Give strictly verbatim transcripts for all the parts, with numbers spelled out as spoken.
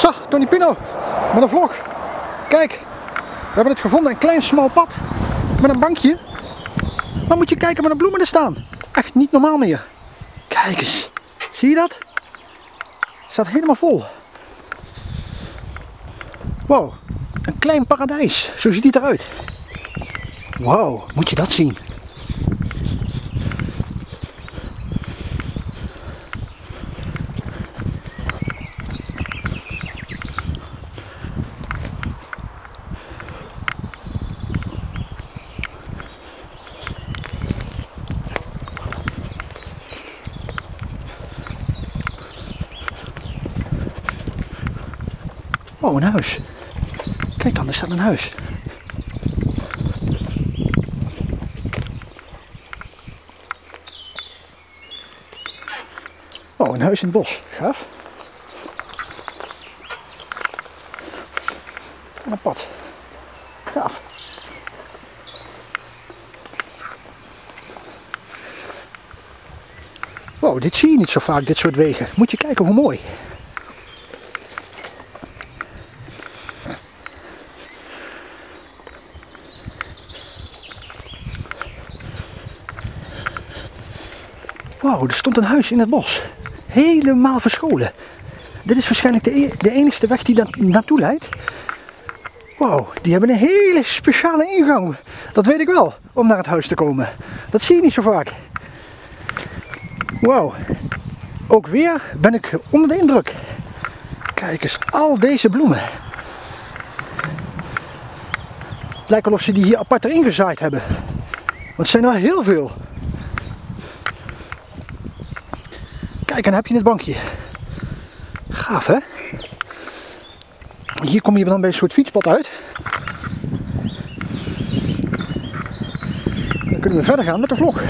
Zo, Tony Pino, met een vlog. Kijk, we hebben het gevonden, een klein smal pad met een bankje. Maar moet je kijken waar de bloemen er staan. Echt niet normaal meer. Kijk eens, zie je dat? Het staat helemaal vol. Wow, een klein paradijs. Zo ziet het eruit. Wow, moet je dat zien. Oh, een huis. Kijk dan, er staat een huis. Oh, een huis in het bos. Gaaf. En een pad. Gaaf. Wow, dit zie je niet zo vaak, dit soort wegen. Moet je kijken hoe mooi. Wauw, er stond een huis in het bos. Helemaal verscholen. Dit is waarschijnlijk de, e de enige weg die daar naartoe leidt. Wauw, die hebben een hele speciale ingang. Dat weet ik wel, om naar het huis te komen. Dat zie je niet zo vaak. Wauw. Ook weer ben ik onder de indruk. Kijk eens, al deze bloemen. Het lijkt wel of ze die hier apart erin gezaaid hebben. Want het zijn er heel veel. Kijk, en dan heb je het bankje. Gaaf, hè? Hier kom je dan bij een soort fietspad uit. Dan kunnen we verder gaan met de vlog.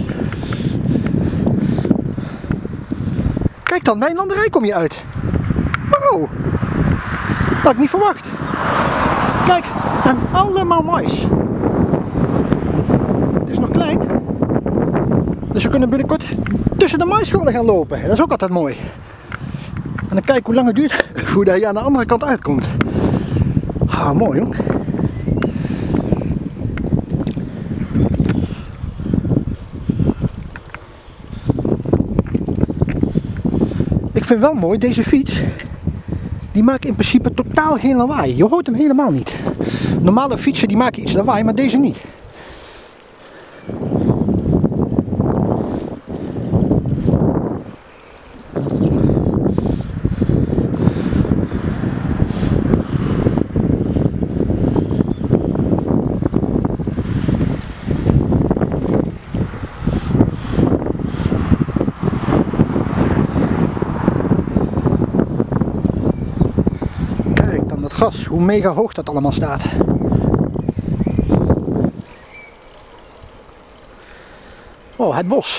Kijk dan, bij een landerij kom je uit. Wow! Dat had ik niet verwacht. Kijk, en allemaal mais. Het is nog klein. Dus we kunnen binnenkort tussen de maisvelden gaan lopen. Dat is ook altijd mooi. En dan kijk hoe lang het duurt voordat je aan de andere kant uitkomt. Ah, mooi hoor. Ik vind wel mooi, deze fiets, die maakt in principe totaal geen lawaai. Je hoort hem helemaal niet. Normale fietsen die maken iets lawaai, maar deze niet. Gas, hoe mega hoog dat allemaal staat. Oh, het bos.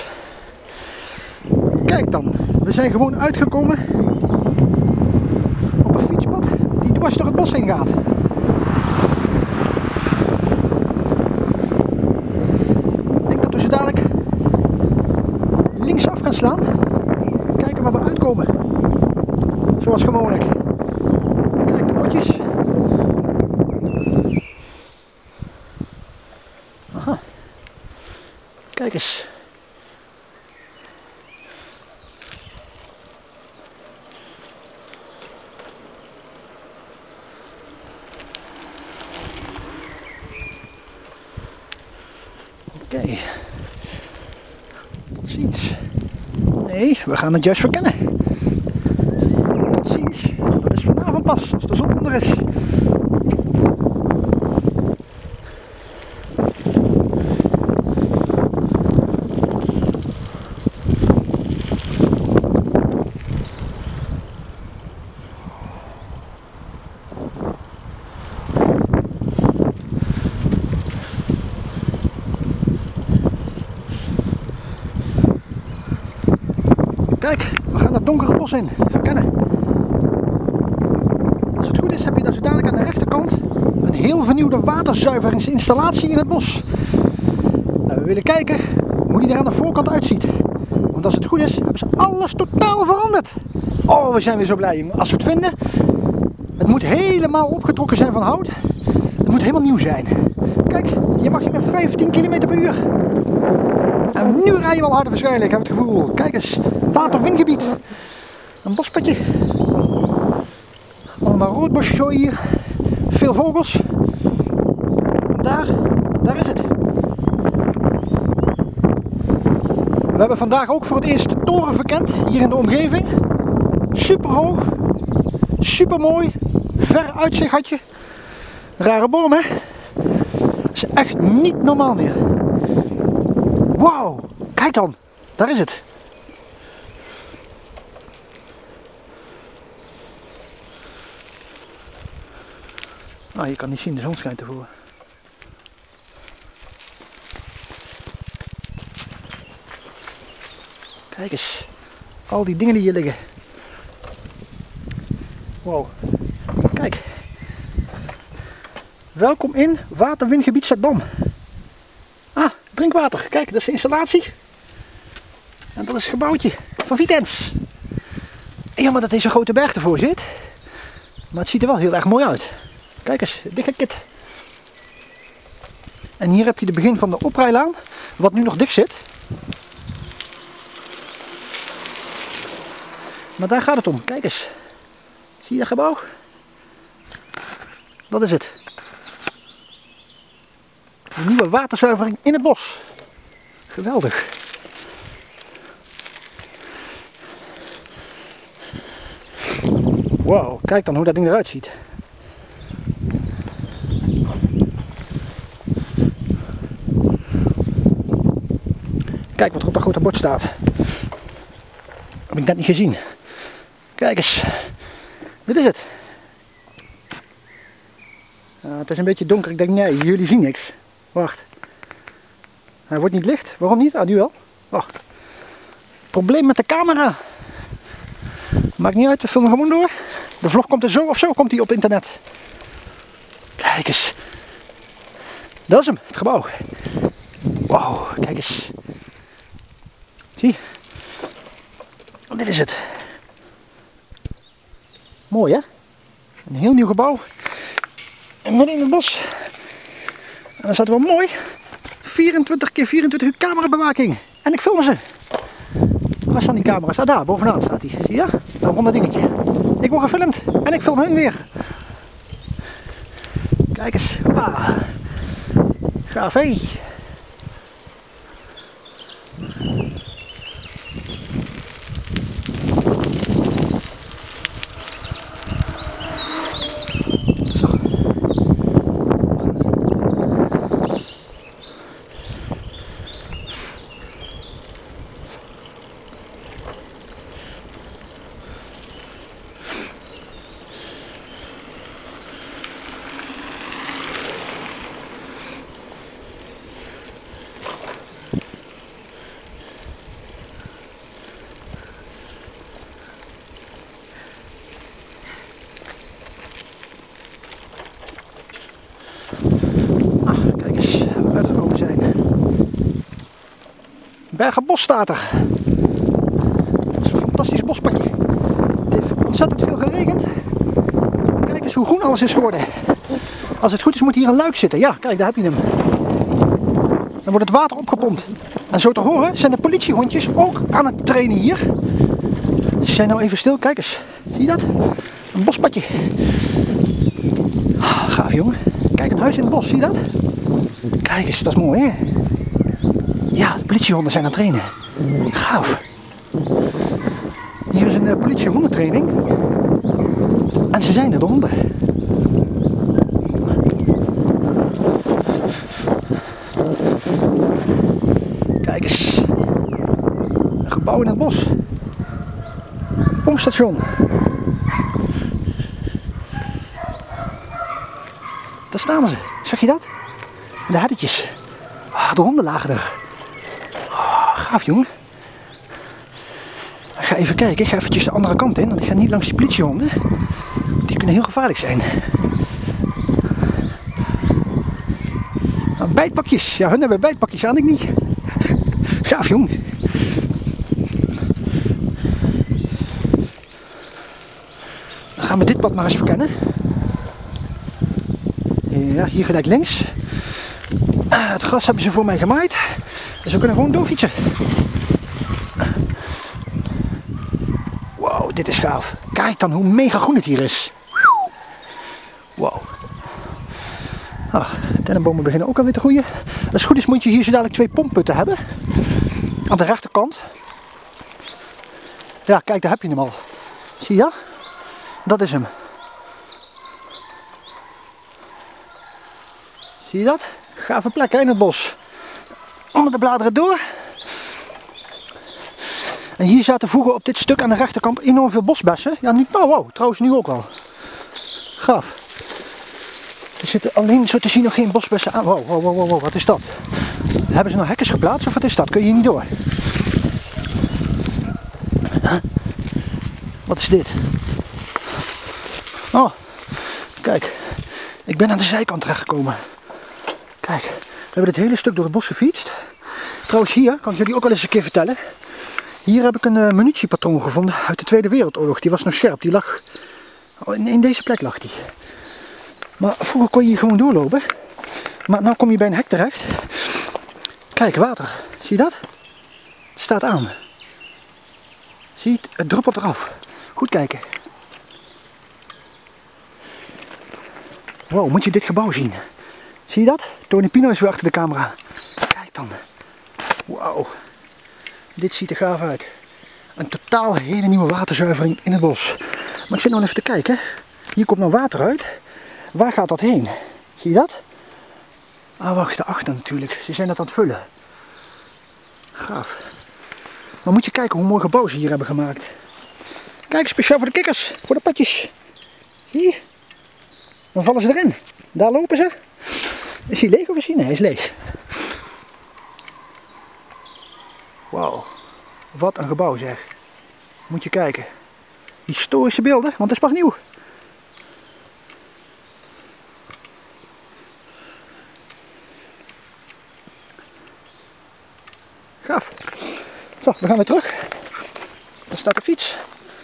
Kijk dan, we zijn gewoon uitgekomen op een fietspad die dwars door het bos heen gaat. Ik denk dat we zo dadelijk linksaf gaan slaan. Kijken waar we uitkomen. Zoals gewoonlijk. Kijk de botjes. Aha. Kijk eens. Oké. Okay. Tot ziens. Nee, we gaan het juist verkennen. Tot ziens. Dat is vanavond pas, als de zon onder is. Kijk, we gaan het donkere bos in, verkennen. Als het goed is heb je daar zo dadelijk aan de rechterkant een heel vernieuwde waterzuiveringsinstallatie in het bos. Nou, we willen kijken hoe die er aan de voorkant uitziet. Want als het goed is, hebben ze alles totaal veranderd. Oh, we zijn weer zo blij als we het vinden. Het moet helemaal opgetrokken zijn van hout. Het moet helemaal nieuw zijn. Kijk, je mag hier met vijftien kilometer per uur. En nu rij je wel harder waarschijnlijk, heb ik het gevoel. Kijk eens, water-windgebied. Een bospadje. Allemaal roodbosjes zo hier. Veel vogels. Daar, daar is het. We hebben vandaag ook voor het eerst de toren verkend, hier in de omgeving. Super hoog, super mooi, ver uitzicht had je. Rare boom, hè? Dat is echt niet normaal meer. Wauw, kijk dan, daar is het. Nou, je kan niet zien, de zon schijnt ervoor. Kijk eens, al die dingen die hier liggen. Wow, kijk. Welkom in water-windgebied Zaandam. Ah, drinkwater. Kijk, dat is de installatie. En dat is het gebouwtje van Vitens. Jammer dat deze grote berg ervoor zit. Maar het ziet er wel heel erg mooi uit. Kijk eens, dikke kit. En hier heb je het begin van de oprijlaan, wat nu nog dik zit. Maar daar gaat het om. Kijk eens. Zie je dat gebouw? Dat is het. De nieuwe waterzuivering in het bos. Geweldig. Wow, kijk dan hoe dat ding eruit ziet. Kijk wat er op dat grote bord staat. Heb ik net niet gezien. Kijk eens. Dit is het. Uh, het is een beetje donker. Ik denk, nee, jullie zien niks. Wacht. Hij wordt niet licht. Waarom niet? Ah, nu wel. Oh. Probleem met de camera. Maakt niet uit, we filmen gewoon door. De vlog komt er zo of zo, komt hij op internet. Kijk eens. Dat is hem, het gebouw. Wow, kijk eens. Zie. Dit is het. Mooi, hè? Een heel nieuw gebouw. En midden in het bos. En dan staat wel mooi. vierentwintig keer vierentwintig uur camerabewaking. En ik film ze. Waar staan die camera's? Ah, daar, bovenaan staat die. Zie je? Dat ronde dingetje. Ik word gefilmd. En ik film hun weer. Kijk eens. Ah. Gaaf, hé. Uitgekomen zijn. Bergenbos staat er. Dat is een fantastisch bospadje. Het heeft ontzettend veel geregend. Kijk eens hoe groen alles is geworden. Als het goed is moet hier een luik zitten. Ja, kijk, daar heb je hem. Dan wordt het water opgepompt. En zo te horen zijn de politiehondjes ook aan het trainen hier. Ze zijn nou even stil. Kijk eens. Zie je dat? Een bospadje. Ah, gaaf, jongen. Kijk, een huis in het bos. Zie je dat? Kijk eens, dat is mooi, hè? Ja, de politiehonden zijn aan het trainen. Gaaf. Hier is een uh, politiehondentraining. En ze zijn er, de honden. Kijk eens. Een gebouw in het bos. Pompstation. Daar staan ze. Zag je dat? De herdertjes. Oh, de honden lagen er. Oh, gaaf, jongen. Ik ga even kijken. Ik ga eventjes de andere kant in. Want ik ga niet langs die politiehonden. Die kunnen heel gevaarlijk zijn. Nou, bijtpakjes. Ja, hun hebben bijtpakjes aan. Ik niet. Gaaf, jongen. dit pad maar eens verkennen. Ja, hier gelijk links. Het gras hebben ze voor mij gemaaid. Dus we kunnen gewoon doorfietsen. Wow, dit is gaaf. Kijk dan hoe mega groen het hier is. Wow. Ah, dennenbomen beginnen ook alweer te groeien. Als het goed is moet je hier zo dadelijk twee pompputten hebben. Aan de rechterkant. Ja, kijk, daar heb je hem al. Zie je? Dat is hem. Zie je dat? Gave plek hè, in het bos. Onder de bladeren door. En hier zaten vroeger op dit stuk aan de rechterkant enorm veel bosbessen. Ja, nu, oh wow, trouwens nu ook wel. Gaaf. Er zitten alleen zo te zien nog geen bosbessen aan. Wow, wow, wow, wow, wat is dat? Hebben ze nou hekkers geplaatst of wat is dat? Kun je hier niet door? Huh? Wat is dit? Oh, kijk. Ik ben aan de zijkant terechtgekomen. Kijk, we hebben dit hele stuk door het bos gefietst. Trouwens hier, kan ik jullie ook wel eens een keer vertellen. Hier heb ik een uh, munitiepatroon gevonden uit de Tweede Wereldoorlog. Die was nog scherp, die lag... Oh, in, in deze plek lag die. Maar vroeger kon je hier gewoon doorlopen. Maar nu kom je bij een hek terecht. Kijk, water. Zie je dat? Het staat aan. Zie je het? Het druppelt eraf. Goed kijken. Wow, moet je dit gebouw zien. Zie je dat? Tony Pino is weer achter de camera. Kijk dan. Wauw. Dit ziet er gaaf uit. Een totaal hele nieuwe waterzuivering in het bos. Maar ik zit nog even te kijken. Hier komt nou water uit. Waar gaat dat heen? Zie je dat? Ah, wacht, daarachter natuurlijk. Ze zijn dat aan het vullen. Gaaf. Maar moet je kijken hoe mooi gebouw ze hier hebben gemaakt. Kijk, speciaal voor de kikkers. Voor de patjes. Zie je? Dan vallen ze erin. Daar lopen ze. Is hij leeg of is hij? Nee, hij is leeg. Wauw. Wat een gebouw zeg. Moet je kijken. Historische beelden, want het is pas nieuw. Gaaf. Zo, we gaan weer terug. Daar staat de fiets.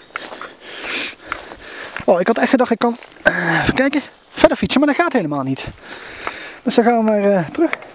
Oh, ik had echt gedacht ik kan, uh, even kijken, verder fietsen, maar dat gaat helemaal niet. Dus dan gaan we maar uh, terug.